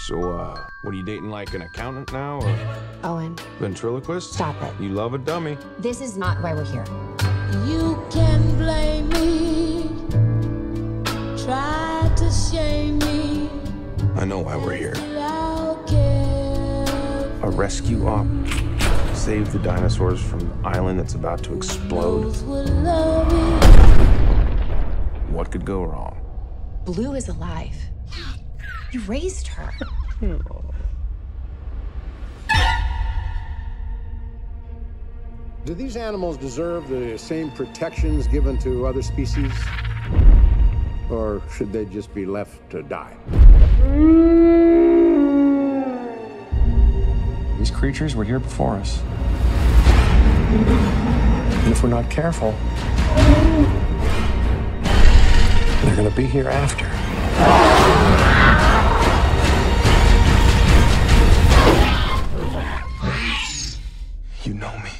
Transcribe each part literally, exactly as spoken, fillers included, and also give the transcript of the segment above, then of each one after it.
So, uh, what are you dating, like an accountant now, or Owen, ventriloquist? stop it. You love a dummy. This is not why we're here. You can blame me, try to shame me. I know why we're here. I'll care. A rescue op. Save the dinosaurs from the island that's about to explode. Those will love me. What could go wrong? Blue is alive. You raised her. Do these animals deserve the same protections given to other species? Or should they just be left to die? These creatures were here before us. And if we're not careful, they're gonna be here after. You know me.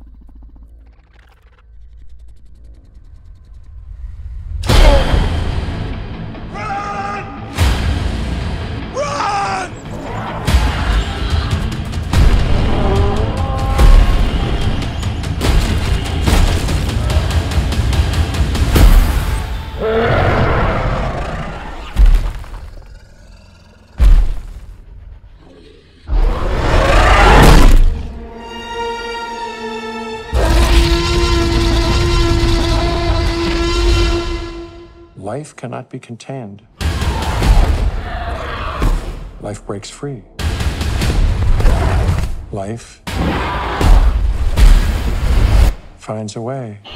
Life cannot be contained. Life breaks free. Life finds a way.